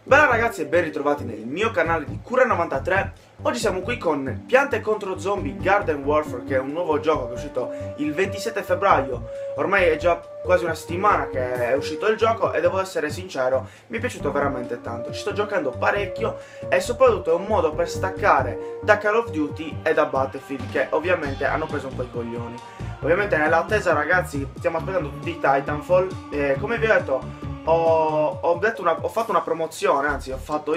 Bella ragazzi e ben ritrovati nel mio canale di Cura93. Oggi siamo qui con Piante contro Zombie Garden Warfare, che è un nuovo gioco che è uscito il 27 febbraio. Ormai è già quasi una settimana che è uscito il gioco e devo essere sincero, mi è piaciuto veramente tanto. Ci sto giocando parecchio e soprattutto è un modo per staccare da Call of Duty e da Battlefield, che ovviamente hanno preso un po' i coglioni. Ovviamente nell'attesa ragazzi stiamo aspettando tutti i Titanfall e come vi ho detto ho fatto una promozione, anzi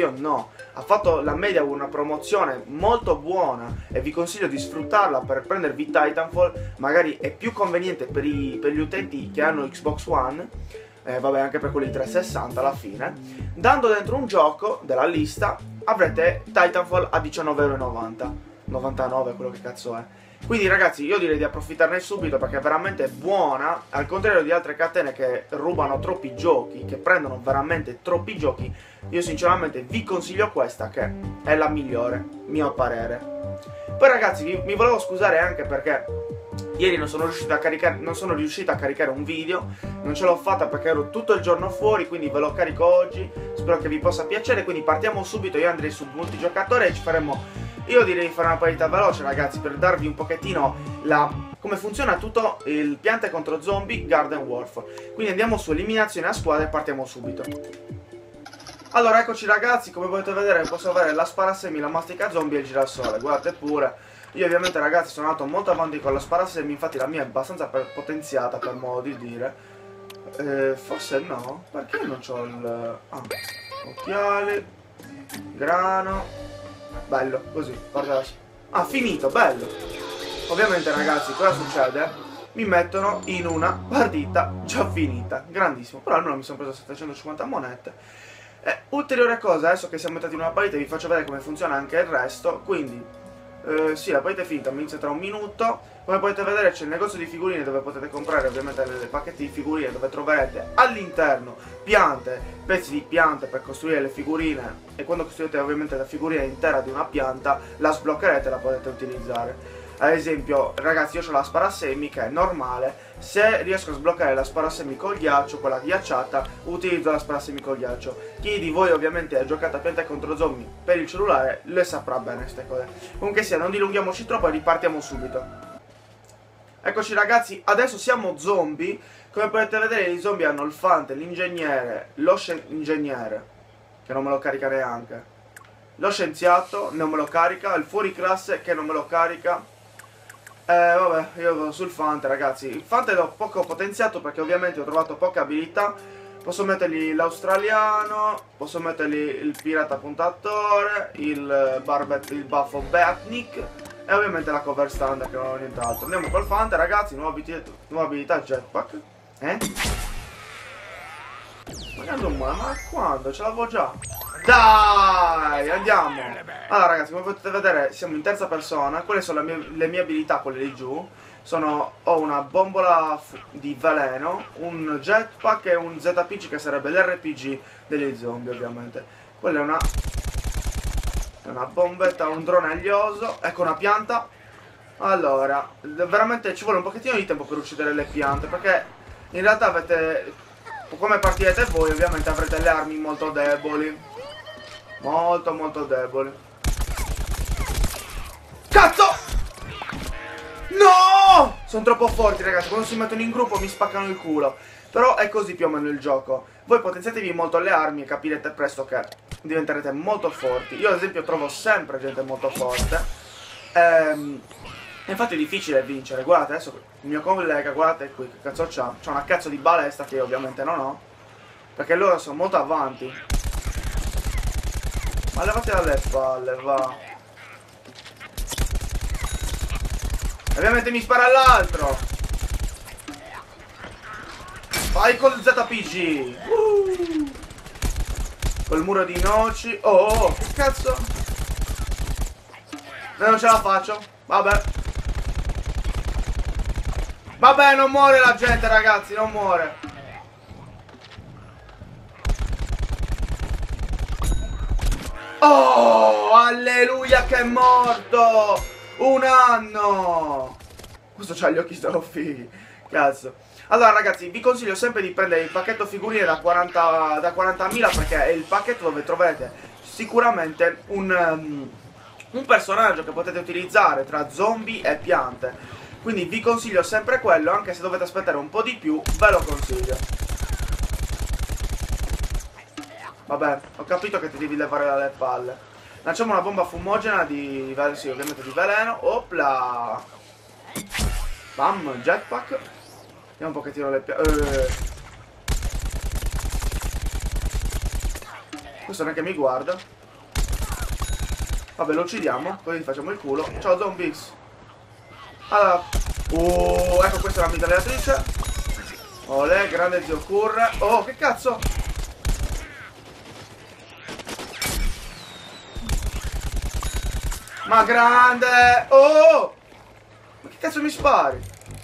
ha fatto la Media una promozione molto buona e vi consiglio di sfruttarla per prendervi Titanfall. Magari è più conveniente per gli utenti che hanno Xbox One, vabbè anche per quelli 360 alla fine. Dando dentro un gioco della lista avrete Titanfall a 19,90 99, quello che cazzo è. Quindi ragazzi io direi di approfittarne subito perché è veramente buona. Al contrario di altre catene che rubano troppi giochi, che prendono veramente troppi giochi, io sinceramente vi consiglio questa che è la migliore, mio parere. Poi ragazzi mi volevo scusare anche perché ieri non sono riuscito a caricare un video. Non ce l'ho fatta perché ero tutto il giorno fuori, quindi ve lo carico oggi. Spero che vi possa piacere, quindi partiamo subito. Io andrei su multigiocatore e ci faremo... Io direi di fare una partita veloce ragazzi per darvi un pochettino come funziona tutto il Piante contro Zombie Garden Warfare. Quindi andiamo su eliminazione a squadra e partiamo subito. Allora eccoci ragazzi, come potete vedere posso avere la sparasemi, la mastica zombie e il girasole. Guardate pure. Io ovviamente ragazzi sono andato molto avanti con la sparasemi, infatti la mia è abbastanza potenziata per modo di dire. Forse no, perché non c'ho il... occhiali, grano... Bello, così, guarda. Ah, finito, bello. Ovviamente ragazzi, cosa succede? Mi mettono in una partita già finita. Grandissimo, però almeno mi sono preso 750 monete. Ulteriore cosa, adesso che siamo entrati in una partita vi faccio vedere come funziona anche il resto. Quindi, sì, la partita è finita, mi inizia tra un minuto. Come potete vedere c'è il negozio di figurine dove potete comprare ovviamente dei pacchetti di figurine, dove troverete all'interno piante, pezzi di piante per costruire le figurine, e quando costruite ovviamente la figurina intera di una pianta la sbloccherete e la potete utilizzare. Ad esempio ragazzi io ho la sparasemi che è normale. Se riesco a sbloccare la sparasemi col ghiaccio, quella ghiacciata, utilizzo la sparasemi col ghiaccio. Chi di voi ovviamente ha giocato a Piante contro Zombie per il cellulare le saprà bene queste cose. Comunque sia, non dilunghiamoci troppo e ripartiamo subito. Eccoci ragazzi, adesso siamo zombie. Come potete vedere i zombie hanno il fante, l'ingegnere, ingegnere, che non me lo carica neanche, lo scienziato, non me lo carica, il fuoriclasse che non me lo carica. Vabbè, io vado sul fante ragazzi. Il fante l'ho poco potenziato perché ovviamente ho trovato poche abilità. Posso mettergli l'australiano, posso mettergli il pirata puntatore, il buffo Batnik e ovviamente la cover standard che non ho nient'altro. Andiamo col fante ragazzi, nuova abilità jetpack. Ma quando? Ce l'avevo già. Dai, andiamo. Allora ragazzi, come potete vedere siamo in terza persona. Quelle sono le mie abilità, quelle di giù. Ho una bombola di veleno, un jetpack e un ZPG che sarebbe l'RPG degli zombie ovviamente. Quella è una bombetta, un drone aglioso. Ecco una pianta. Allora, veramente ci vuole un pochettino di tempo per uccidere le piante, perché in realtà avete, come partirete voi ovviamente avrete le armi molto deboli. Molto deboli. Cazzo! No! Sono troppo forti ragazzi, quando si mettono in gruppo mi spaccano il culo. Però è così più o meno il gioco. Voi potenziatevi molto le armi e capirete presto che diventerete molto forti. Io ad esempio trovo sempre gente molto forte. Infatti è difficile vincere. Guardate adesso il mio collega, guardate qui che cazzo c'ha. C'ha una cazzo di balestra che io ovviamente non ho, perché loro sono molto avanti. Ma levate dalle palle, va. Ovviamente mi spara all'altro. Vai col ZPG. Col muro di noci. Oh, che cazzo. Non ce la faccio. Vabbè. Vabbè, non muore la gente ragazzi, non muore. Oh, alleluia che è morto. Un anno. Questo c'ha gli occhi troppo fighi. Cazzo. Allora ragazzi, vi consiglio sempre di prendere il pacchetto figurine da 40.000 perché è il pacchetto dove troverete sicuramente un personaggio che potete utilizzare tra zombie e piante. Quindi vi consiglio sempre quello, anche se dovete aspettare un po' di più, ve lo consiglio. Vabbè, ho capito che ti devi levare dalle palle. Lanciamo una bomba fumogena di... sì, ovviamente di veleno. Opla! Bam, jetpack. Vediamo un pochettino le questo neanche mi guarda. Vabbè, lo uccidiamo, così gli facciamo il culo. Ciao zombies. Allora, ecco, questa è la mitragliatrice. Olè, grande zio Curre. Oh, che cazzo? Ma grande! Oh! Ma che cazzo mi spari?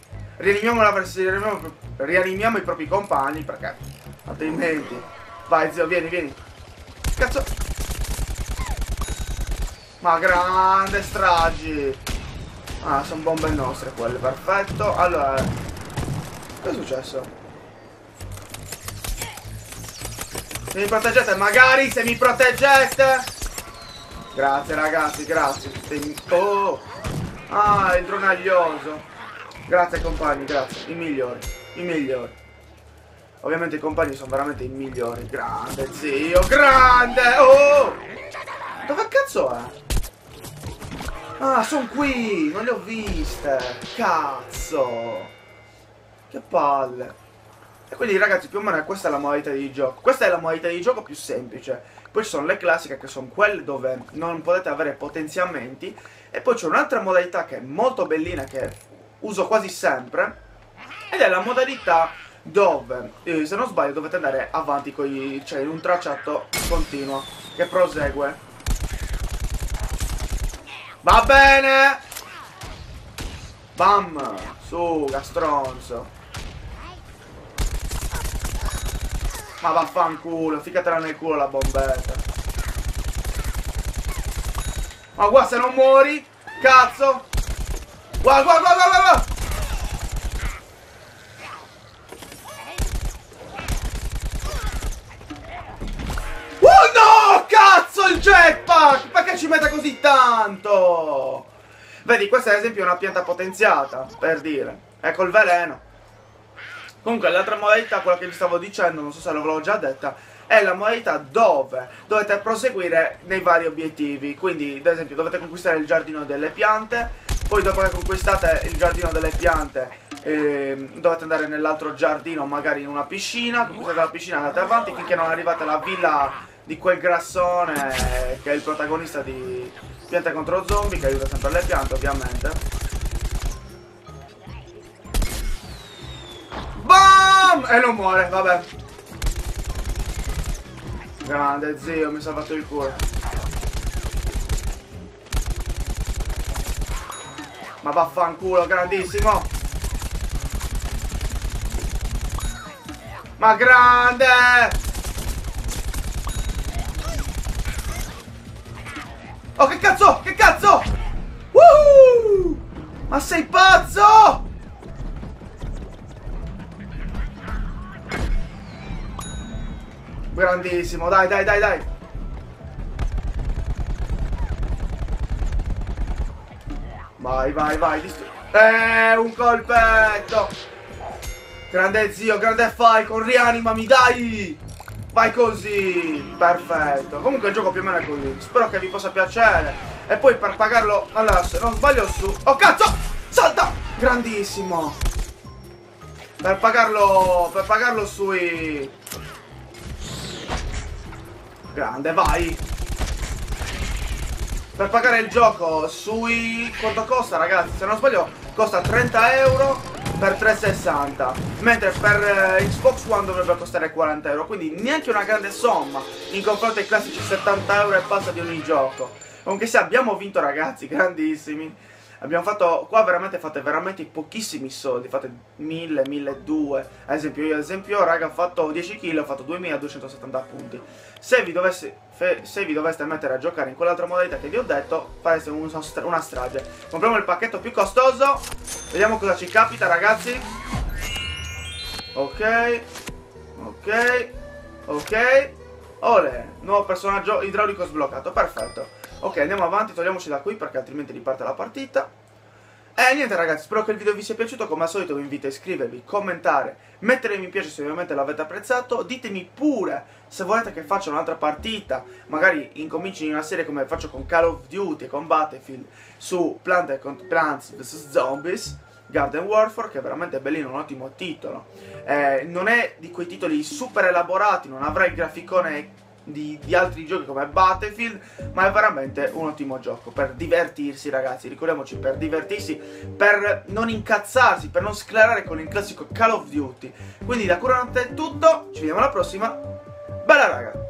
Rianimiamo i propri compagni, perché altrimenti... Vai zio, vieni, vieni. Cazzo! Ma grande stragi! Ah, sono bombe nostre quelle, perfetto. Allora, che è successo? Se mi proteggete, magari se mi proteggete! Grazie ragazzi, grazie. Oh! Ah, il dronaglioso. Grazie compagni, grazie. I migliori, i migliori. Ovviamente i compagni sono veramente i migliori. Grande zio, grande! Oh! Dove cazzo è? Ah, sono qui! Non le ho viste! Cazzo! Che palle! E quindi ragazzi, più o meno questa è la modalità di gioco. Questa è la modalità di gioco più semplice. Poi ci sono le classiche, che sono quelle dove non potete avere potenziamenti. E poi c'è un'altra modalità che è molto bellina, che uso quasi sempre, ed è la modalità dove, se non sbaglio, dovete andare avanti cioè in un tracciato continuo che prosegue. Va bene! Bam! Su, stronzo. Ma vaffanculo, ficatela nel culo la bombetta. Ma guarda, se non muori, cazzo! Guarda, guarda, guarda, guarda! No! Cazzo, il jetpack! Perché ci mette così tanto? Vedi, questa ad esempio è una pianta potenziata, per dire. Ecco il veleno. Comunque l'altra modalità, quella che vi stavo dicendo, non so se l'avevo già detta, è la modalità dove dovete proseguire nei vari obiettivi. Quindi, ad esempio, dovete conquistare il giardino delle piante. Poi dopo che conquistate il giardino delle piante, dovete andare nell'altro giardino, magari in una piscina. Conquistate la piscina, andate avanti finché non arrivate alla villa di quel grassone che è il protagonista di Piante contro Zombie, che aiuta sempre le piante, ovviamente. BAM! E non muore, vabbè. Grande zio, mi ha salvato il culo. Ma vaffanculo, grandissimo. Ma grande! Oh, che cazzo? Che cazzo? Ma sei pazzo? Grandissimo, dai, dai, dai, dai. Vai, vai, vai. Un colpetto. Grande zio, grande Falcon, rianimami, dai. Vai così. Perfetto. Comunque il gioco più o meno è così. Spero che vi possa piacere. E poi per pagarlo, allora, se non sbaglio su... Oh, cazzo! Salta! Grandissimo. Per pagarlo sui... Grande, vai. Per pagare il gioco sui... Quanto costa, ragazzi? Se non sbaglio costa 30 euro per 360, mentre per Xbox One dovrebbe costare 40 euro. Quindi neanche una grande somma in confronto ai classici 70 euro e passa di ogni gioco. Comunque sì, abbiamo vinto, ragazzi, grandissimi. Abbiamo fatto, qua fate veramente pochissimi soldi, fate 1000, 1200. Ad esempio, io raga, ho fatto 10 kg, ho fatto 2270 punti. Se vi doveste mettere a giocare in quell'altra modalità che vi ho detto, fareste una strage. Compriamo il pacchetto più costoso. Vediamo cosa ci capita, ragazzi. Ok. Ok. Ok. Olè, nuovo personaggio idraulico sbloccato, perfetto. Ok, andiamo avanti, togliamoci da qui perché altrimenti riparte la partita. E niente ragazzi, spero che il video vi sia piaciuto. Come al solito vi invito a iscrivervi, commentare, mettere mi piace se ovviamente l'avete apprezzato. Ditemi pure se volete che faccia un'altra partita, magari incominci una serie come faccio con Call of Duty e con Battlefield, su Plants vs Zombies Garden Warfare, che è veramente bellino, un ottimo titolo. Non è di quei titoli super elaborati, non avrà il graficone di altri giochi come Battlefield, ma è veramente un ottimo gioco per divertirsi ragazzi, ricordiamoci, per divertirsi, per non incazzarsi, per non sclerare con il classico Call of Duty. Quindi da Curanotte è tutto, ci vediamo alla prossima, bella raga!